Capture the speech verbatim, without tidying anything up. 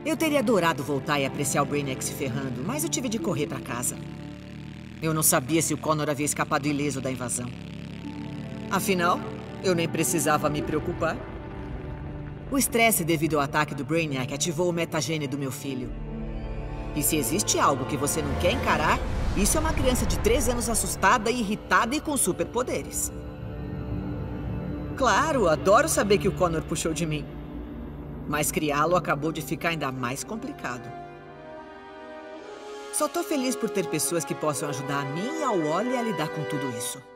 Eu teria adorado voltar e apreciar o Brainiac se ferrando, mas eu tive de correr pra casa. Eu não sabia se o Connor havia escapado ileso da invasão. Afinal, eu nem precisava me preocupar. O estresse devido ao ataque do Brainiac ativou o metagene do meu filho. E se existe algo que você não quer encarar, isso é uma criança de três anos assustada, irritada e com superpoderes. Claro, adoro saber que o Connor puxou de mim. Mas criá-lo acabou de ficar ainda mais complicado. Só tô feliz por ter pessoas que possam ajudar a mim e ao Wally a lidar com tudo isso.